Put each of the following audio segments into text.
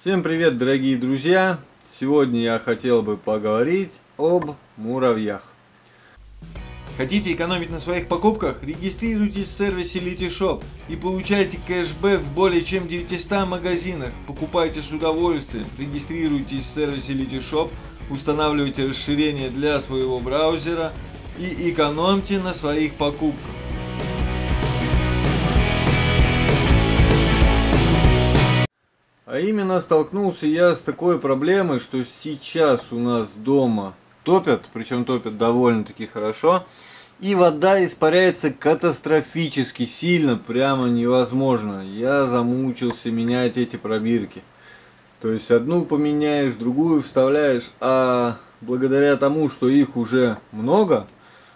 Всем привет, дорогие друзья! Сегодня я хотел бы поговорить об муравьях. Хотите экономить на своих покупках? Регистрируйтесь в сервисе Letysshop и получайте кэшбэк в более чем 900 магазинах. Покупайте с удовольствием. Регистрируйтесь в сервисе Letysshop, устанавливайте расширение для своего браузера и экономьте на своих покупках. А именно столкнулся я с такой проблемой, что сейчас у нас дома топят, причем топят довольно-таки хорошо, и вода испаряется катастрофически сильно, прямо невозможно. Я замучился менять эти пробирки. То есть одну поменяешь, другую вставляешь, а благодаря тому, что их уже много,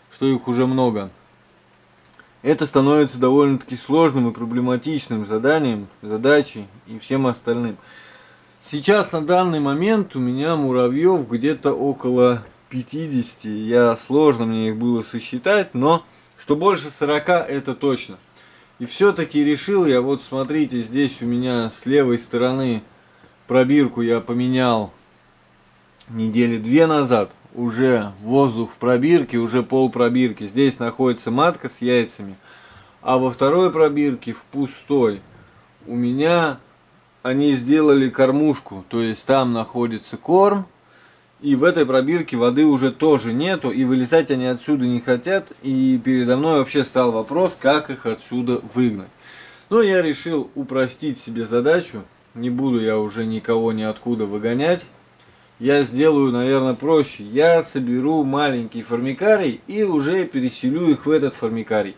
это становится довольно-таки сложным и проблематичным задачей и всем остальным. Сейчас на данный момент у меня муравьев где-то около 50. Сложно мне их было сосчитать, но что больше 40 это точно. И все-таки решил я, вот смотрите, здесь у меня с левой стороны пробирку я поменял недели 2 назад. Уже воздух в пробирке, уже пол пробирки. Здесь находится матка с яйцами. А во второй пробирке, в пустой, у меня они сделали кормушку. То есть там находится корм. И в этой пробирке воды уже тоже нету. И вылезать они отсюда не хотят. И передо мной вообще стал вопрос, как их отсюда выгнать. Но я решил упростить себе задачу. Не буду я уже никого ниоткуда выгонять. Я сделаю, наверное, проще. Я соберу маленький формикарий и уже переселю их в этот формикарий.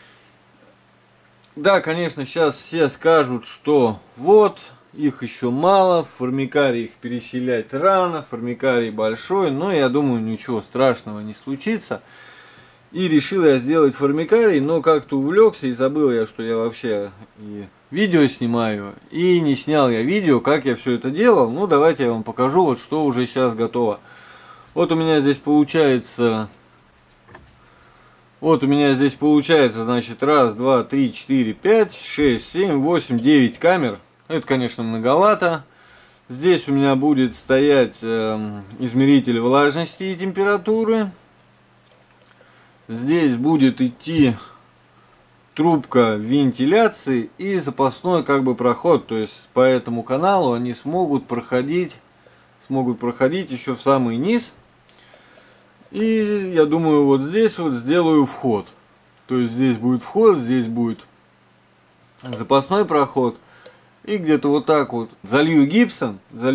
Да, конечно, сейчас все скажут, что вот, их еще мало, в формикарий их переселять рано, формикарий большой, но я думаю, ничего страшного не случится. И решил я сделать формикарий, но как-то увлекся и забыл я, что я вообще и видео снимаю, и не снял я видео, как я все это делал. Ну, давайте я вам покажу, вот что уже сейчас готово. Вот у меня здесь получается, значит, 1, 2, 3, 4, 5, 6, 7, 8, 9 камер. Это, конечно, многовато. Здесь у меня будет стоять измеритель влажности и температуры. Здесь будет идти трубка вентиляции и запасной проход. То есть по этому каналу они смогут проходить еще в самый низ. И я думаю, вот здесь вот сделаю вход. То есть здесь будет вход, здесь будет запасной проход. И где-то вот так вот залью гипсом.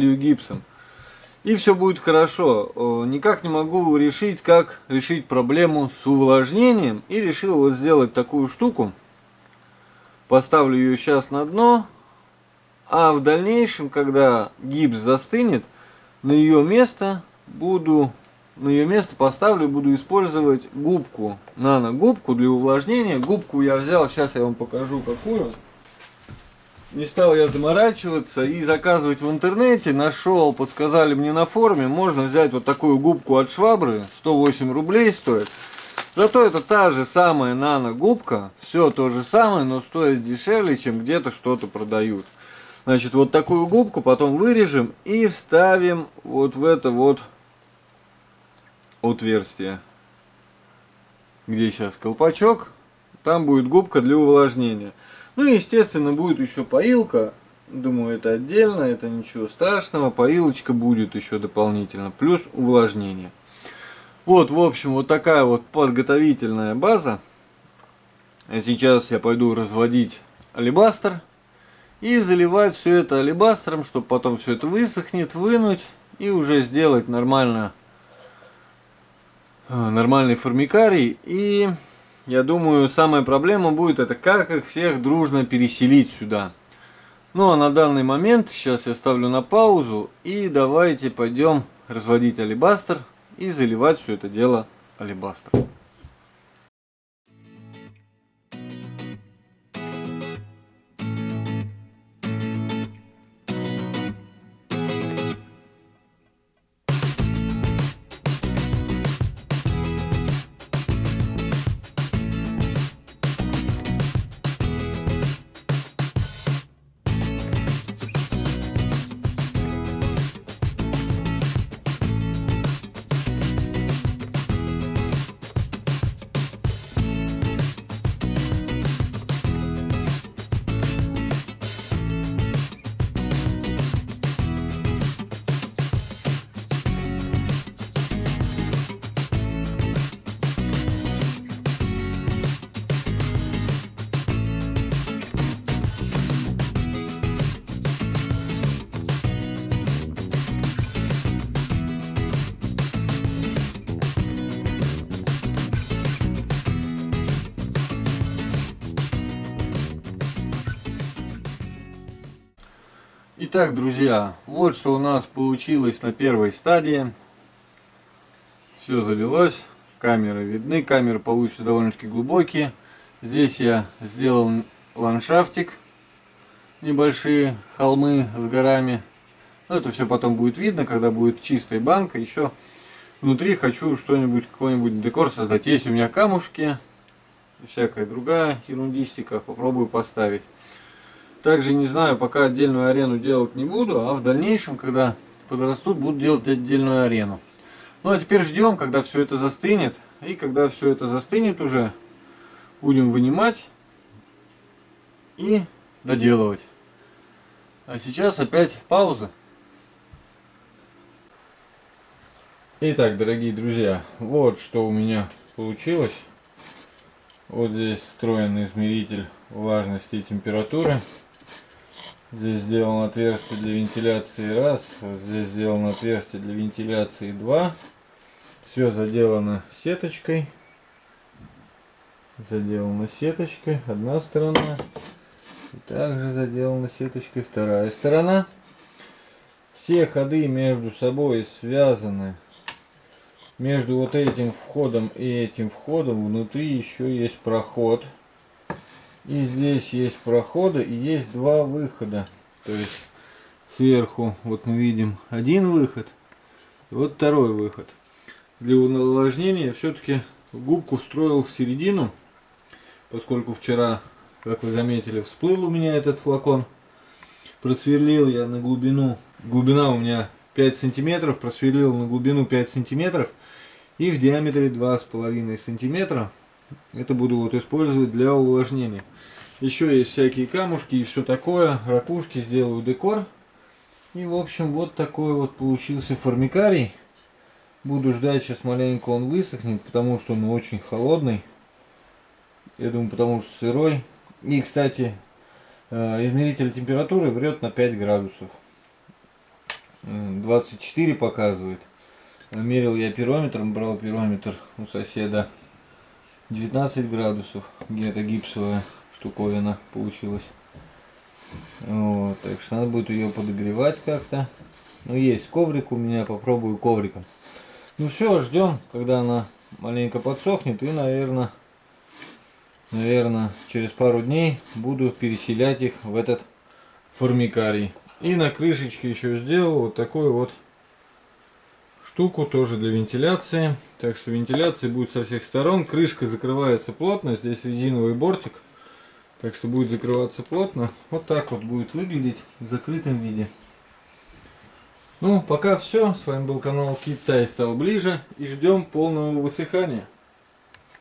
И все будет хорошо. Никак не могу решить, как решить проблему с увлажнением. И решил вот сделать такую штуку. Поставлю ее сейчас на дно. А в дальнейшем, когда гипс застынет, на ее место поставлю, буду использовать губку. Нано-губку для увлажнения. Губку я взял, сейчас я вам покажу какую. Не стал я заморачиваться и заказывать в интернете. Нашел, подсказали мне на форуме. Можно взять вот такую губку от Швабры. 108 рублей стоит. Зато это та же самая нано-губка. Все то же самое, но стоит дешевле, чем где-то что-то продают. Значит, вот такую губку потом вырежем и вставим вот в это вот отверстие. Где сейчас колпачок. Там будет губка для увлажнения. Ну и, естественно, будет еще поилка. Думаю, это отдельно, это ничего страшного. Поилочка будет еще дополнительно. Плюс увлажнение. Вот, в общем, вот такая вот подготовительная база. А сейчас я пойду разводить алебастр. И заливать все это алебастром, чтобы потом все это высохнет, вынуть. И уже сделать нормальный формикарий. И... я думаю, самая проблема будет это как их всех дружно переселить сюда. Ну а на данный момент сейчас я ставлю на паузу и давайте пойдем разводить алебастр и заливать все это дело алебастром. Итак, друзья, вот что у нас получилось на первой стадии. Все залилось, камеры видны, камеры получатся довольно-таки глубокие. Здесь я сделал ландшафтик, небольшие холмы с горами. Но это все потом будет видно, когда будет чистая банка. Еще внутри хочу что-нибудь, какой-нибудь декор создать. Есть у меня камушки, всякая другая ерундистика, попробую поставить. Также не знаю, пока отдельную арену делать не буду, а в дальнейшем, когда подрастут, буду делать отдельную арену. Ну а теперь ждем, когда все это застынет. И когда все это застынет уже, будем вынимать и доделывать. А сейчас опять пауза. Итак, дорогие друзья, вот что у меня получилось. Вот здесь встроенный измеритель влажности и температуры. Здесь сделано отверстие для вентиляции 1, вот здесь сделано отверстие для вентиляции 2. Все заделано сеточкой. Заделано сеточкой одна сторона. И также заделана сеточкой вторая сторона. Все ходы между собой связаны. Между вот этим входом и этим входом внутри еще есть проход. И здесь есть проходы и есть два выхода. То есть сверху вот мы видим один выход. И вот второй выход. Для увлажнения все-таки губку встроил в середину. Поскольку вчера, как вы заметили, всплыл у меня этот флакон. Просверлил я на глубину. Глубина у меня 5 сантиметров. Просверлил на глубину 5 сантиметров. И в диаметре 2,5 сантиметра. Это буду вот использовать для увлажнения. Еще есть всякие камушки и все такое. Ракушки, сделаю декор. И в общем вот такой вот получился формикарий. Буду ждать, сейчас маленько он высохнет, потому что он очень холодный. Я думаю, потому что сырой. И, кстати, измеритель температуры врет на 5 градусов. 24 показывает. Мерил я пирометром, брал пирометр у соседа. 19 градусов. Где-то гипсовая штуковина получилась. Вот, так что надо будет ее подогревать как-то. Ну, есть коврик у меня, попробую ковриком. Ну все, ждем, когда она маленько подсохнет. И, наверное, через пару дней буду переселять их в этот формикарий. И на крышечке еще сделал вот такой вот штуку тоже для вентиляции. Так что вентиляция будет со всех сторон. Крышка закрывается плотно. Здесь резиновый бортик. Так что будет закрываться плотно. Вот так вот будет выглядеть в закрытом виде. Ну, пока все. С вами был канал Китай стал ближе. И ждем полного высыхания.